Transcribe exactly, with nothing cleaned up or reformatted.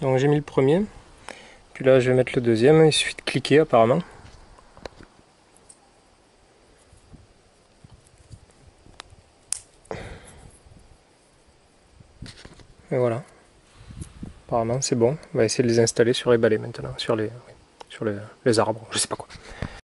Donc j'ai mis le premier, puis là je vais mettre le deuxième, il suffit de cliquer apparemment. Et voilà, apparemment c'est bon. On va essayer de les installer sur les balais maintenant, sur les, sur les, les arbres, je sais pas quoi.